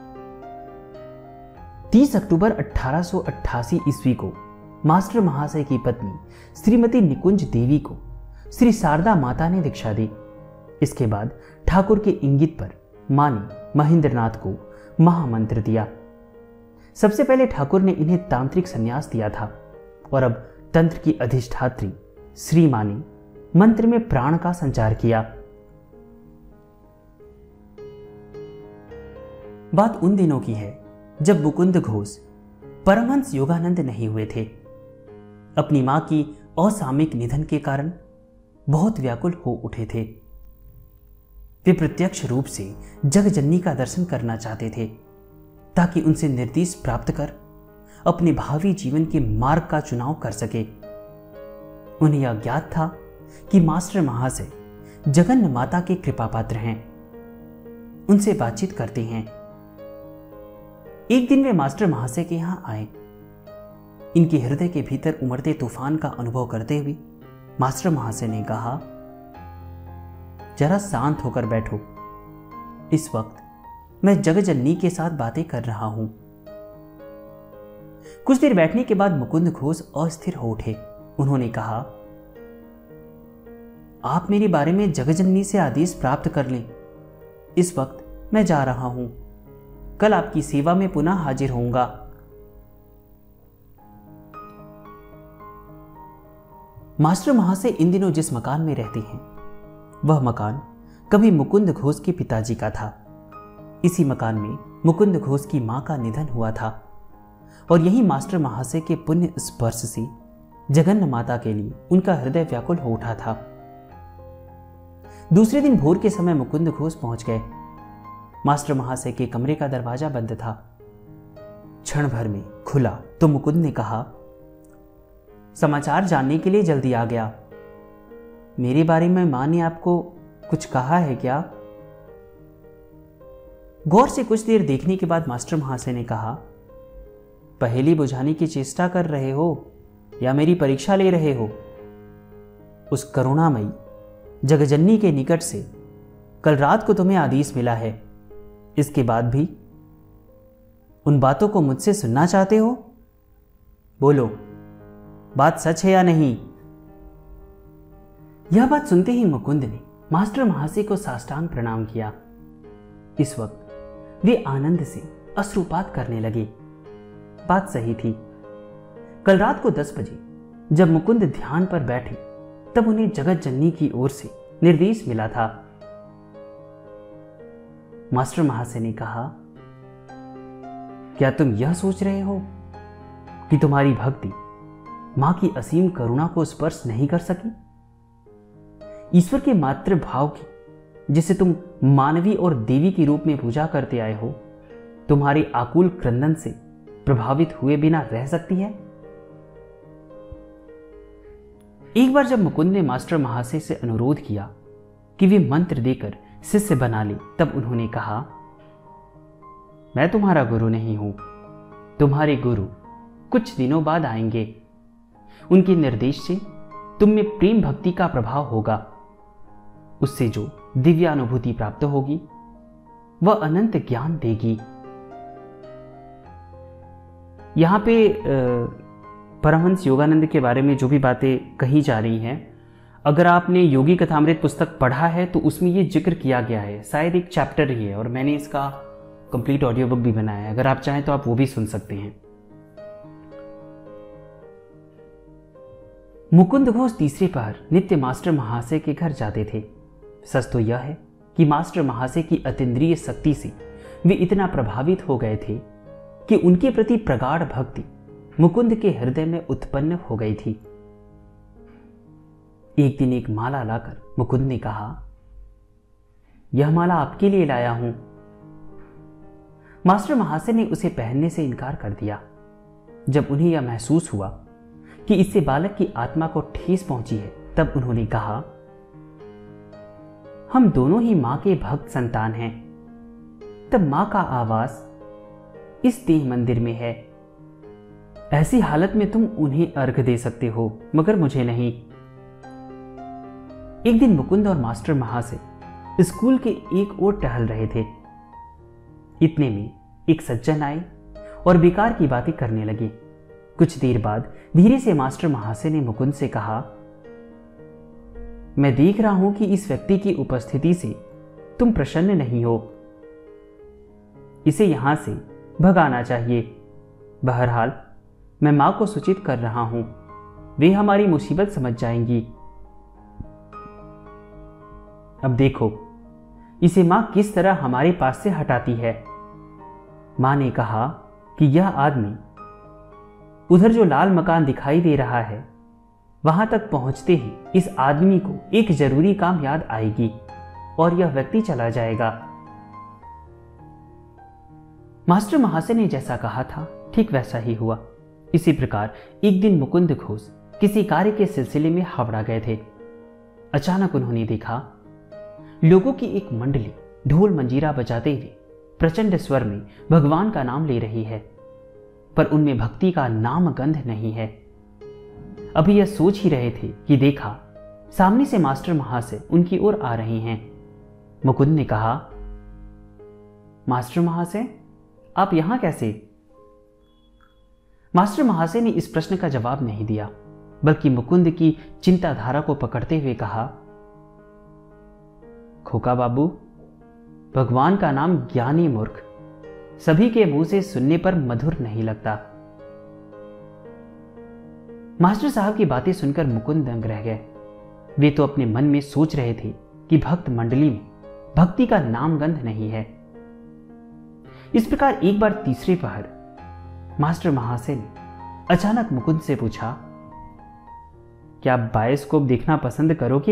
30 अक्टूबर 1888 ईस्वी को मास्टर महाशय की पत्नी श्रीमती निकुंज देवी को श्री शारदा माता ने दीक्षा दी। इसके बाद ठाकुर के इंगित पर मां ने महेंद्रनाथ को महामंत्र दिया। सबसे पहले ठाकुर ने इन्हें तांत्रिक संन्यास दिया था और अब तंत्र की अधिष्ठात्री श्री मां ने मंत्र में प्राण का संचार किया। बात उन दिनों की है जब मुकुंद घोष परमहंस योगानंद नहीं हुए थे। अपनी मां की असामयिक निधन के कारण बहुत व्याकुल हो उठे थे। वे प्रत्यक्ष रूप से जगजननी का दर्शन करना चाहते थे ताकि उनसे निर्देश प्राप्त कर अपने भावी जीवन के मार्ग का चुनाव कर सके। उन्हें यह ज्ञात था कि मास्टर महाशय जगन्न माता के कृपा पात्र हैं, उनसे बातचीत करते हैं। एक दिन वे मास्टर महाशय के यहां आए। इनके हृदय के भीतर उमड़ते तूफान का अनुभव करते हुए मास्टर महाशय ने कहा, जरा शांत होकर बैठो। इस वक्त मैं जगजननी के साथ बातें कर रहा हूं। कुछ देर बैठने के बाद मुकुंद घोष अस्थिर हो उठे। उन्होंने कहा, आप मेरे बारे में जगजननी से आदेश प्राप्त कर लें। इस वक्त मैं जा रहा हूं। कल आपकी सेवा में पुनः हाजिर होऊंगा। मास्टर महाशय इन दिनों जिस मकान में रहते हैं वह मकान कभी मुकुंद घोष के पिताजी का था। इसी मकान में मुकुंद घोष की मां का निधन हुआ था और यही मास्टर महाशय के पुण्य स्पर्श से जगन्न माता के लिए उनका हृदय व्याकुल हो उठा था। दूसरे दिन भोर के समय मुकुंद घोष पहुंच गए। मास्टर महाशय के कमरे का दरवाजा बंद था। क्षण भर में खुला तो मुकुंद ने कहा, समाचार जानने के लिए जल्दी आ गया। मेरे बारे में मां ने आपको कुछ कहा है क्या? गौर से कुछ देर देखने के बाद मास्टर महाशय ने कहा, पहेली बुझाने की चेष्टा कर रहे हो या मेरी परीक्षा ले रहे हो? उस करुणामयी जगजननी के निकट से कल रात को तुम्हें आदेश मिला है। इसके बाद भी उन बातों को मुझसे सुनना चाहते हो? बोलो, बात सच है या नहीं? यह बात सुनते ही मुकुंद ने मास्टर महाशय को साष्टांग प्रणाम किया। इस वक्त वे आनंद से अश्रुपात करने लगे। बात सही थी। कल रात को 10 बजे जब मुकुंद ध्यान पर बैठे तब उन्हें जगत जननी की ओर से निर्देश मिला था। मास्टर महाशय ने कहा, क्या तुम यह सोच रहे हो कि तुम्हारी भक्ति मां की असीम करुणा को स्पर्श नहीं कर सकी? ईश्वर के मातृ भाव की जिसे तुम मानवी और देवी के रूप में पूजा करते आए हो, तुम्हारे आकुल क्रंदन से प्रभावित हुए बिना रह सकती है? एक बार जब मुकुंद ने मास्टर महाशय से अनुरोध किया कि वे मंत्र देकर शिष्य बना ले, तब उन्होंने कहा, मैं तुम्हारा गुरु नहीं हूं, तुम्हारे गुरु कुछ दिनों बाद आएंगे। उनके निर्देश से तुम में प्रेम भक्ति का प्रभाव होगा। उससे जो दिव्य अनुभूति प्राप्त होगी वह अनंत ज्ञान देगी। यहां पे परमहंस योगानंद के बारे में जो भी बातें कही जा रही हैं, अगर आपने योगी कथामृत पुस्तक पढ़ा है तो उसमें ये जिक्र किया गया है। शायद एक चैप्टर ही है और मैंने इसका कंप्लीट ऑडियो बुक भी बनाया है। अगर आप चाहें तो आप वो भी सुन सकते हैं। मुकुंद घोष तीसरे पहर नित्य मास्टर महाशय के घर जाते थे। सच तो यह है कि मास्टर महाशय की अतीन्द्रिय शक्ति से वे इतना प्रभावित हो गए थे कि उनके प्रति प्रगाढ़ भक्ति मुकुंद के हृदय में उत्पन्न हो गई थी। एक दिन एक माला लाकर मुकुंद ने कहा, यह माला आपके लिए लाया हूं। मास्टर महाशय ने उसे पहनने से इनकार कर दिया। जब उन्हें यह महसूस हुआ कि इससे बालक की आत्मा को ठेस पहुंची है, तब उन्होंने कहा, हम दोनों ही मां के भक्त संतान हैं। तब मां का आवास इस देह मंदिर में है। ऐसी हालत में तुम उन्हें अर्घ दे सकते हो, मगर मुझे नहीं। एक दिन मुकुंद और मास्टर महाशय स्कूल के एक ओर टहल रहे थे। इतने में एक सज्जन आए और बेकार की बातें करने लगे। कुछ देर बाद धीरे से मास्टर महाशय ने मुकुंद से कहा, मैं देख रहा हूं कि इस व्यक्ति की उपस्थिति से तुम प्रसन्न नहीं हो। इसे यहां से भगाना चाहिए। बहरहाल मैं मां को सूचित कर रहा हूं, वे हमारी मुसीबत समझ जाएंगी। अब देखो इसे मां किस तरह हमारे पास से हटाती है। मां ने कहा कि यह आदमी उधर जो लाल मकान दिखाई दे रहा है, वहां तक पहुंचते ही इस आदमी को एक जरूरी काम याद आएगी और यह व्यक्ति चला जाएगा। मास्टर महाशय ने जैसा कहा था ठीक वैसा ही हुआ। इसी प्रकार एक दिन मुकुंद घोष किसी कार्य के सिलसिले में हावड़ा गए थे। अचानक उन्होंने देखा लोगों की एक मंडली ढोल मंजीरा बजाते हुए प्रचंड स्वर में भगवान का नाम ले रही है, पर उनमें भक्ति का नाम गंध नहीं है। अभी यह सोच ही रहे थे कि देखा सामने से मास्टर महाशय उनकी ओर आ रहे हैं। मुकुंद ने कहा, मास्टर महाशय आप यहां कैसे? मास्टर महाशय ने इस प्रश्न का जवाब नहीं दिया, बल्कि मुकुंद की चिंताधारा को पकड़ते हुए कहा, खोका बाबू, भगवान का नाम ज्ञानी मूर्ख सभी के मुंह से सुनने पर मधुर नहीं लगता। मास्टर साहब की बातें सुनकर मुकुंद दंग रह गए। वे तो अपने मन में सोच रहे थे कि भक्त मंडली में भक्ति का नामगंध नहीं है। इस प्रकार एक बार तीसरे पहर मास्टर महाशय ने अचानक मुकुंद से पूछा, क्या आप बायोस्कोप देखना पसंद करोगे?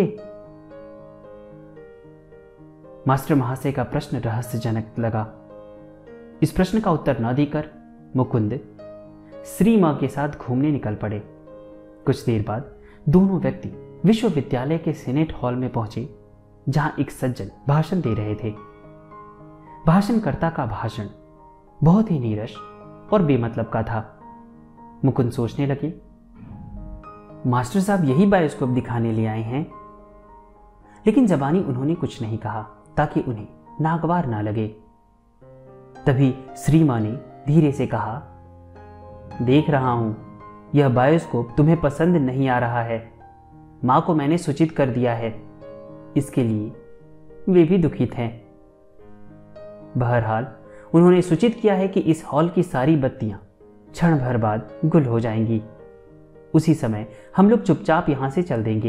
मास्टर महाशय का प्रश्न रहस्यजनक लगा। इस प्रश्न का उत्तर न देकर मुकुंद श्री मां के साथ घूमने निकल पड़े। कुछ देर बाद दोनों व्यक्ति विश्वविद्यालय के सीनेट हॉल में पहुंचे, जहां एक सज्जन भाषण दे रहे थे। भाषणकर्ता का भाषण बहुत ही नीरस और बेमतलब का था। मुकुंद सोचने लगे, मास्टर साहब यही बायोस्कोप दिखाने ले आए हैं। लेकिन जबानी उन्होंने कुछ नहीं कहा ताकि उन्हें नागवार ना लगे। तभी श्री मां ने धीरे से कहा, देख रहा हूं यह बायोस्कोप तुम्हें पसंद नहीं आ रहा है। मां को मैंने सूचित कर दिया है, इसके लिए वे भी दुखित हैं। बहरहाल उन्होंने सूचित किया है कि इस हॉल की सारी बत्तियां क्षण भर बाद गुल हो जाएंगी। उसी समय हम लोग चुपचाप यहां से चल देंगे।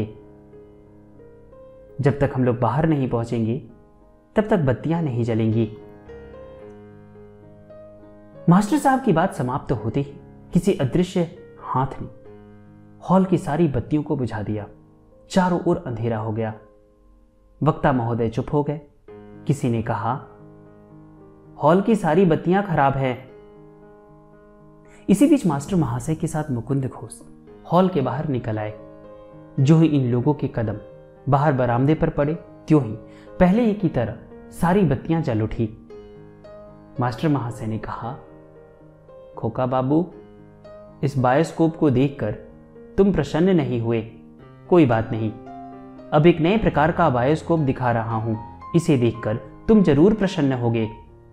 जब तक हम लोग बाहर नहीं पहुंचेंगे तब तक बत्तियां नहीं जलेंगी। मास्टर साहब की बात समाप्त होते ही किसी अदृश्य हाथ ने हॉल की सारी बत्तियों को बुझा दिया। चारों ओर अंधेरा हो गया। वक्ता महोदय चुप हो गए। किसी ने कहा, हॉल की सारी बत्तियां खराब हैं। इसी बीच मास्टर महाशय के साथ मुकुंद घोष हॉल के बाहर निकल आए। जो ही इन लोगों के कदम बाहर बरामदे पर पड़े, त्यों ही पहले ही की तरह सारी बत्तियां जल उठी। मास्टर महाशय ने कहा, खोका बाबू, इस बायोस्कोप को देखकर तुम प्रसन्न नहीं हुए। कोई बात नहीं, अब एक नए प्रकार का बायोस्कोप दिखा रहा हूं, इसे देखकर तुम जरूर प्रसन्न होगे।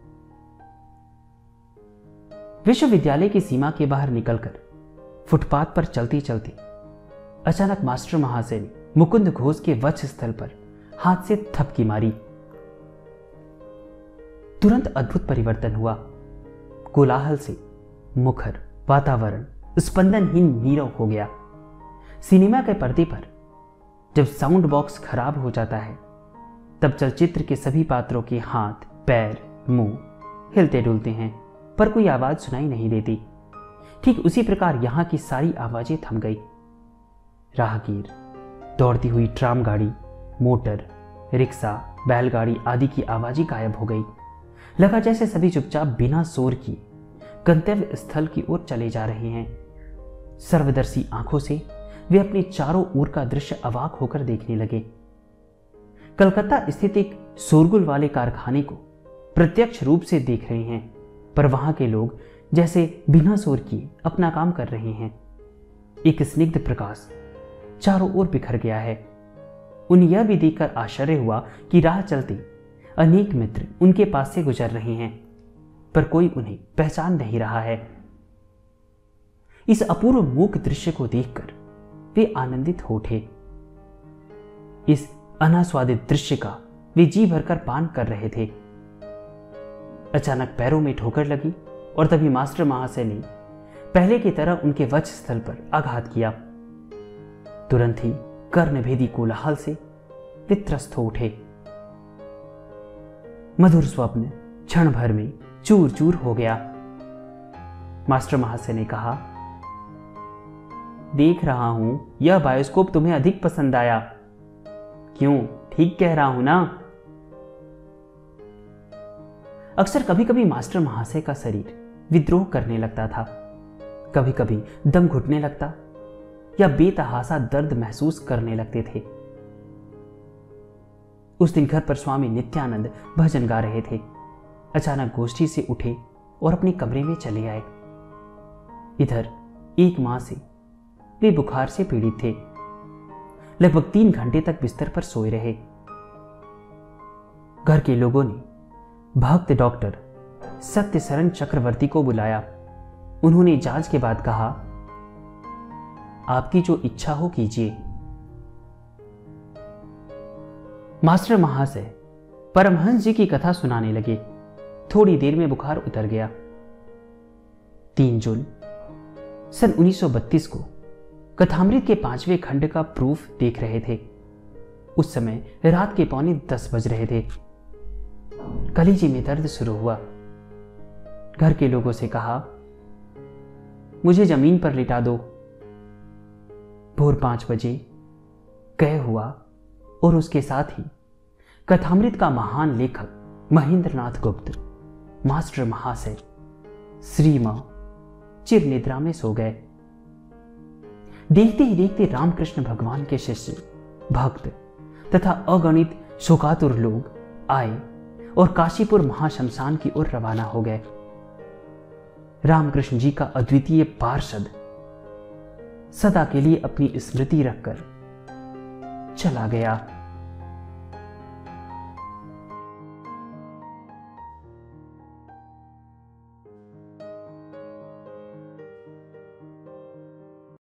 विश्वविद्यालय की सीमा के बाहर निकलकर फुटपाथ पर चलती चलती अचानक मास्टर महाशय ने मुकुंद घोष के वक्ष स्थल पर हाथ से थपकी मारी। तुरंत अद्भुत परिवर्तन हुआ। कोलाहल से मुखर वातावरण स्पंदनहीन नीरव हो गया। सिनेमा के पर्दे पर जब साउंड बॉक्स खराब हो जाता है, तब चलचित्र के सभी पात्रों के हाथ, पैर, मुंह हिलते डुलते हैं, पर कोई आवाज सुनाई नहीं देती। ठीक उसी प्रकार यहां की सारी आवाजें थम गई। राहगीर, दौड़ती हुई ट्राम गाड़ी, मोटर, रिक्शा, बैलगाड़ी आदि की आवाजें गायब हो गई। लगा जैसे सभी चुपचाप बिना शोर किए गंतव्य स्थल की ओर चले जा रहे हैं। सर्वदर्शी आंखों से वे अपने चारों ओर का दृश्य अवाक होकर देखने लगे। कलकत्ता स्थित एक शोरगुल वाले कारखाने को प्रत्यक्ष रूप से देख रहे हैं, पर वहां के लोग जैसे बिना शोर किए अपना काम कर रहे हैं। एक स्निग्ध प्रकाश चारों ओर बिखर गया है। उन्हें यह भी देखकर आश्चर्य हुआ कि राह चलते अनेक मित्र उनके पास से गुजर रहे हैं, पर कोई उन्हें पहचान नहीं रहा है। इस अपूर्व मूक दृश्य को देखकर वे आनंदित हो उठे। इस अनास्वादित दृश्य का वे जी भरकर पान कर रहे थे। अचानक पैरों में ठोकर लगी और तभी मास्टर महाशय ने पहले की तरह उनके वक्ष स्थल पर आघात किया। तुरंत ही कर्णभेदी कोलाहल से वे त्रस्त हो उठे। मधुर स्वप्न क्षण भर में चूर चूर हो गया। मास्टर महाशय ने कहा, देख रहा हूं यह बायोस्कोप तुम्हें अधिक पसंद आया। क्यों, ठीक कह रहा हूं ना? अक्सर कभी कभी मास्टर महाशय का शरीर विद्रोह करने लगता था। कभी कभी दम घुटने लगता या बेतहासा दर्द महसूस करने लगते थे। उस दिन घर पर स्वामी नित्यानंद भजन गा रहे थे। अचानक गोष्ठी से उठे और अपने कमरे में चले आए। इधर एक माह से वे बुखार से पीड़ित थे। लगभग 3 घंटे तक बिस्तर पर सोए रहे। घर के लोगों ने भक्त डॉक्टर सत्यशरण चक्रवर्ती को बुलाया। उन्होंने जांच के बाद कहा, आपकी जो इच्छा हो कीजिए। मास्टर महाशय परमहंस जी की कथा सुनाने लगे। थोड़ी देर में बुखार उतर गया। 3 जून सन 1932 को कथामृत के 5वें खंड का प्रूफ देख रहे थे। उस समय रात के 9:45 बज रहे थे। कलीजे में दर्द शुरू हुआ। घर के लोगों से कहा, मुझे जमीन पर लिटा दो। भोर 5 बजे कह हुआ और उसके साथ ही कथामृत का महान लेखक महेंद्रनाथ गुप्त, मास्टर महाशय, श्री मां चिर निद्रा में सो गए। देखते ही देखते रामकृष्ण भगवान के शिष्य, भक्त तथा अगणित शोकातुर लोग आए और काशीपुर महाशमशान की ओर रवाना हो गए। रामकृष्ण जी का अद्वितीय पार्षद सदा के लिए अपनी स्मृति रखकर चला गया।